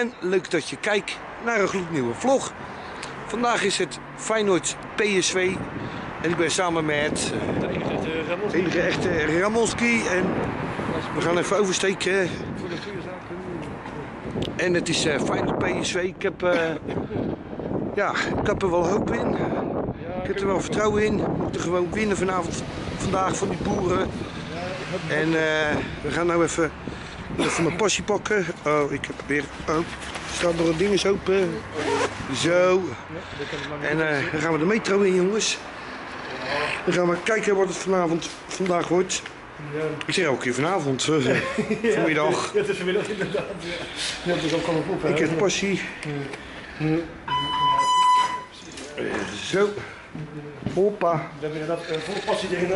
en leuk dat je kijkt naar een gloednieuwe vlog. Vandaag is het Feyenoord PSV en ik ben samen met de enige echte Ramonski en we gaan even oversteken. En het is Feyenoord PSV. Ik heb er wel hoop in. Ik heb er wel vertrouwen in. We moeten gewoon winnen vandaag van die boeren. En we gaan nou even mijn passie pakken. Oh, ik heb weer... Oh, staat nog een ding eens open. Zo. En dan gaan we de metro in, jongens. Dan gaan we kijken wat het vandaag wordt. Ik zeg elke keer vanavond. Vanmiddag. Ja, het is vanmiddag inderdaad. Ja, dat is ook gewoon op. Ik heb passie. Zo. Hoppa. We hebben inderdaad volle passie erin.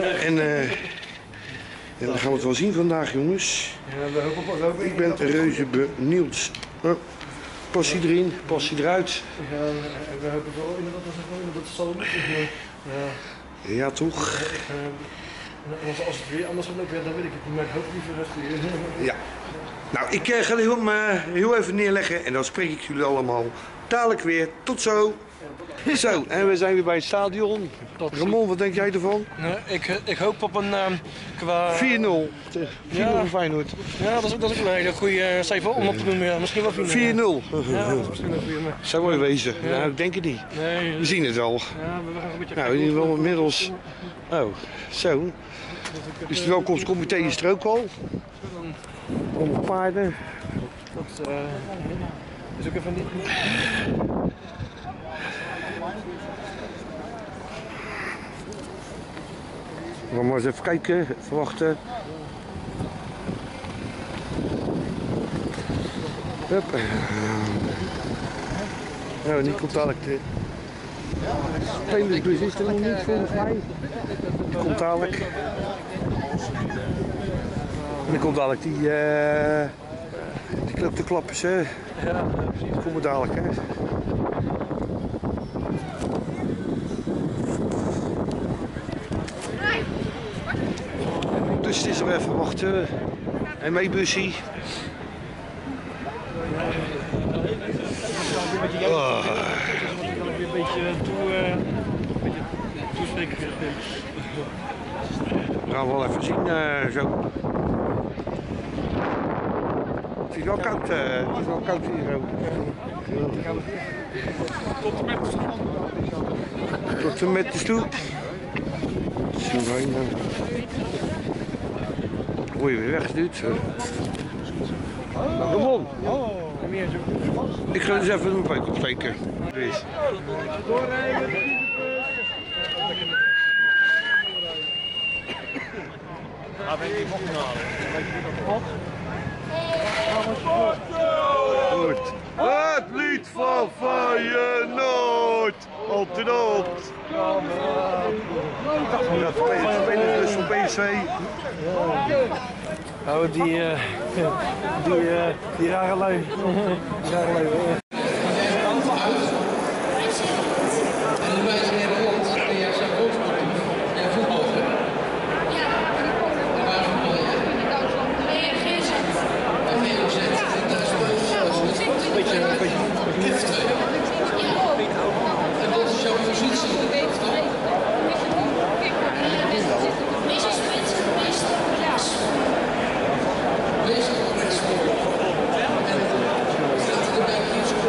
En dan gaan we het wel zien vandaag, jongens. Ja, we hopen Ik ben reuze benieuwd. Passie erin, passie eruit. Ja, we hopen wel inderdaad dat het zal lukken. Ja, toch? Als het weer anders gaat lopen, dan weet ik het niet, maar ik hoop liever dat Ja. Nou, ik ga heel even neerleggen en dan spreek ik jullie allemaal dadelijk weer. Tot zo! Zo, en we zijn weer bij het stadion. Ramon, wat denk jij ervan? Ik hoop op een qua... 4-0. 4-0 voor Feyenoord. Ja, dat is ook een hele goede cijfer om op te doen. Ja, misschien wel 4-0. 4-0. Ja, dat is misschien wel 4-0. Zou mooi wezen. Ja. Nou, ik denk het niet. Nee, We zien het al. ja, we gaan een beetje... Nou, in ieder geval inmiddels... Oh, zo. Dus het welkomstcomité is er ook al. Allemaal paarden. Dat is ook even niet... We gaan maar eens even kijken, verwachten. Hup. Nou, die komt dadelijk de spelersbus is er nog niet volgens mij. Die komt dadelijk. En dan komt dadelijk die klappers, hè. Ja, precies. Die komen dadelijk, hè. Dus het is er even wachten. En mee bussie. Oh. Een beetje toespreken. We gaan wel even zien zo. Het is wel koud, het is wel koud hier zo. Tot en met de stoet. Zo fijn dan. Word je weer weggestuurd. Ramon. Ik ga eens even mijn buik opsteken. Please. Goed. Het lied van Feyenoord. Op de noot. Ja, spelers van PSV. Oh, die rare lui. Wees op rechtsvoor. En staat erbij hier zo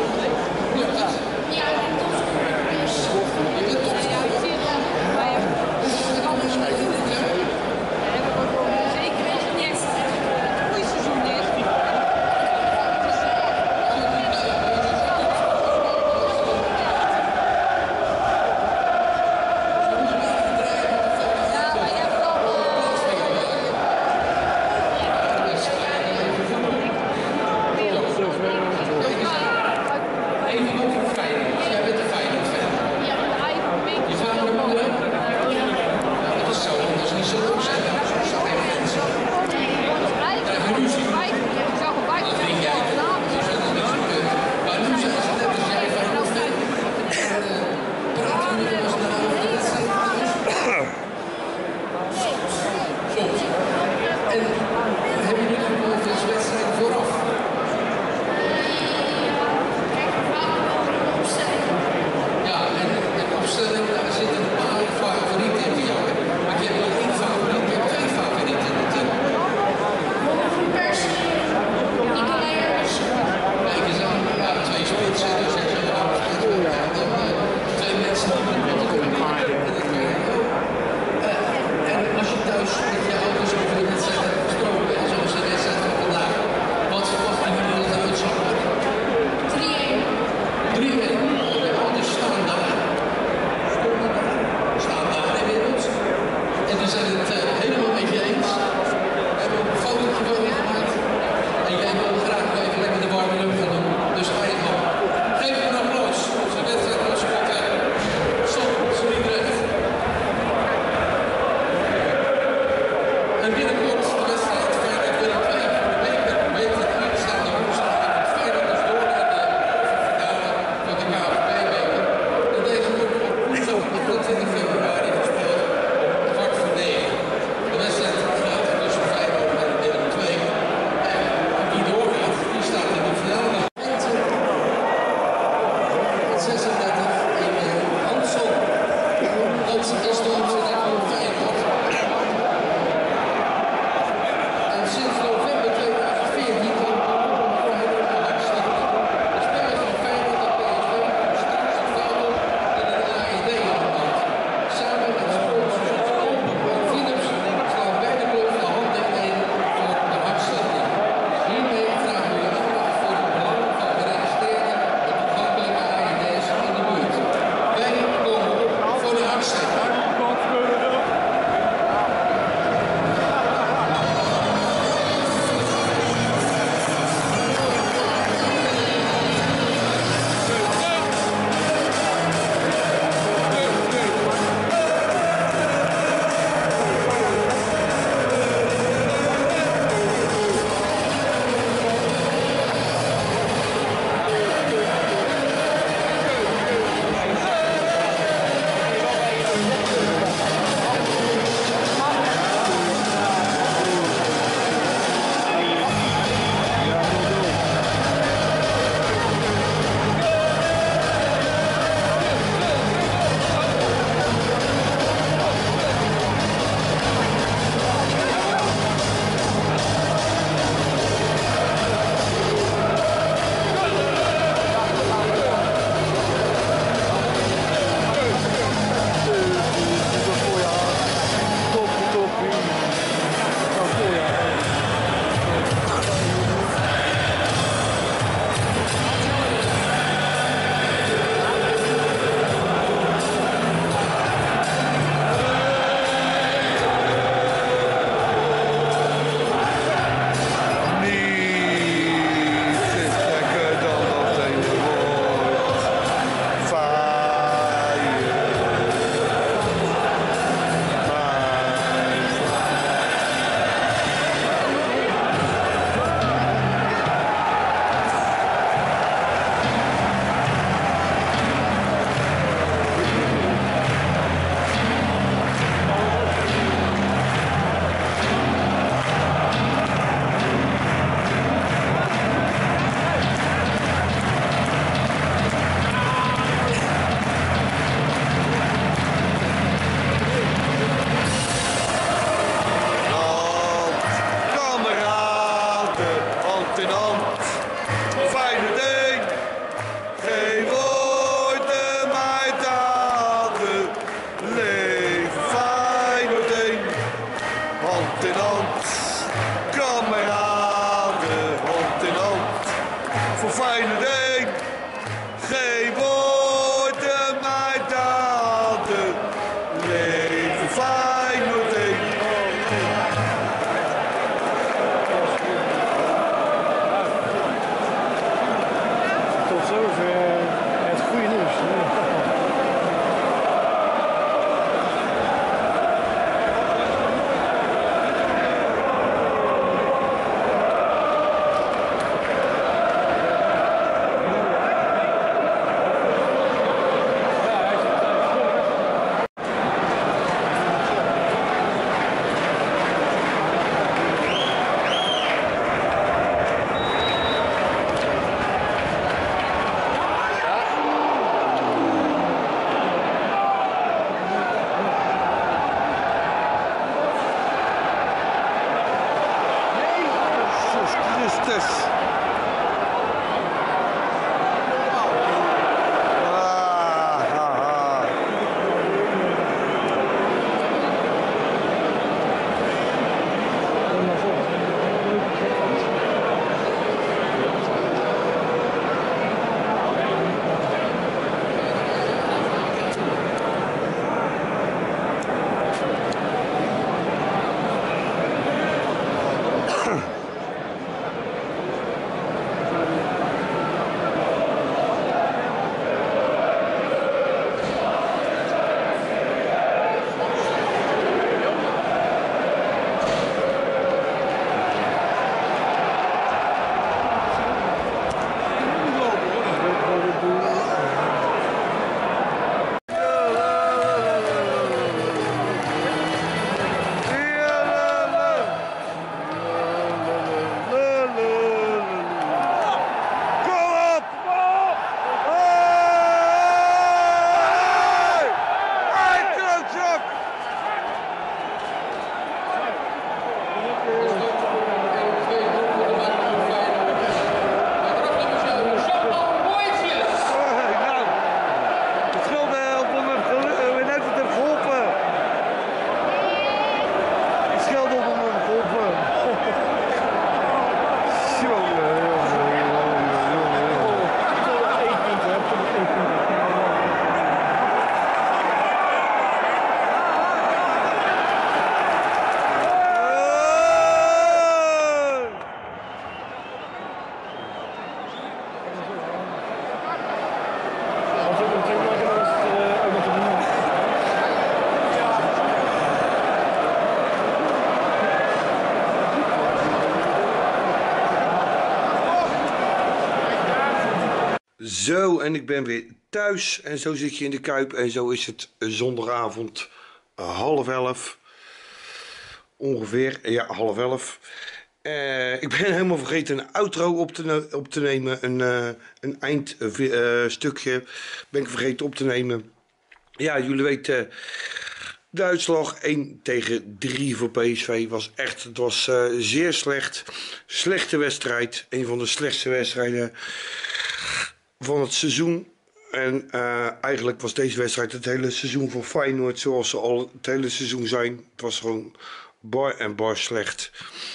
Zo, en ik ben weer thuis en zo zit je in de Kuip en zo is het zondagavond 10:30 ongeveer, ja 10:30. Ik ben helemaal vergeten een outro op te nemen, een eindstukje ben ik vergeten op te nemen. Ja, jullie weten, de uitslag 1-3 voor PSV het was zeer slecht. Slechte wedstrijd, een van de slechtste wedstrijden van het seizoen. En eigenlijk was deze wedstrijd het hele seizoen van Feyenoord zoals ze al het hele seizoen zijn. Het was gewoon bar slecht.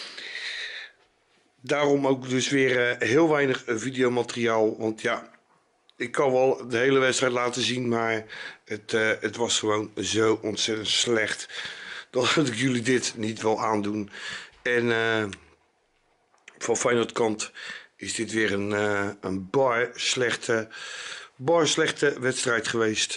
Daarom ook dus weer heel weinig videomateriaal. Want ja, ik kan wel de hele wedstrijd laten zien, maar het was gewoon zo ontzettend slecht dat ik jullie dit niet wil aandoen. En van Feyenoord kant is dit weer een bar slechte wedstrijd geweest.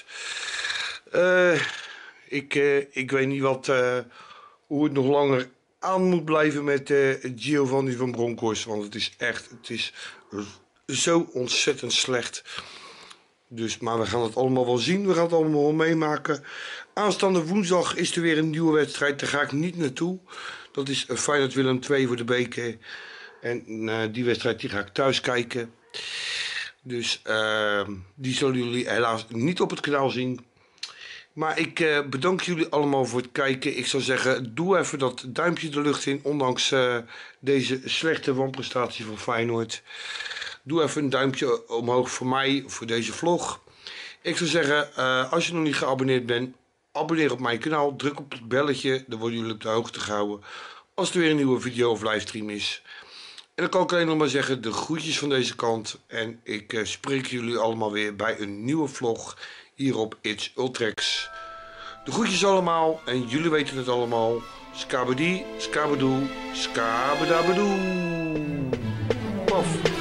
Ik weet niet hoe het nog langer aan moet blijven met Giovanni van Bronckhorst, want het is zo ontzettend slecht. Dus, maar we gaan het allemaal wel zien, we gaan het allemaal wel meemaken. Aanstaande woensdag is er weer een nieuwe wedstrijd, daar ga ik niet naartoe. Dat is Feyenoord Willem II voor de beker. En die wedstrijd die ga ik thuis kijken. Dus die zullen jullie helaas niet op het kanaal zien. Maar ik bedank jullie allemaal voor het kijken. Ik zou zeggen, doe even dat duimpje de lucht in, ondanks deze slechte wanprestatie van Feyenoord. Doe even een duimpje omhoog voor mij, voor deze vlog. Ik zou zeggen, als je nog niet geabonneerd bent, abonneer op mijn kanaal. Druk op het belletje, dan worden jullie op de hoogte gehouden als er weer een nieuwe video of livestream is. En dan kan ik alleen nog maar zeggen, de groetjes van deze kant. En ik spreek jullie allemaal weer bij een nieuwe vlog hier op It's Ultrex. De groetjes allemaal en jullie weten het allemaal. Skabedi, skabedoe, skabedabedoe. Paf.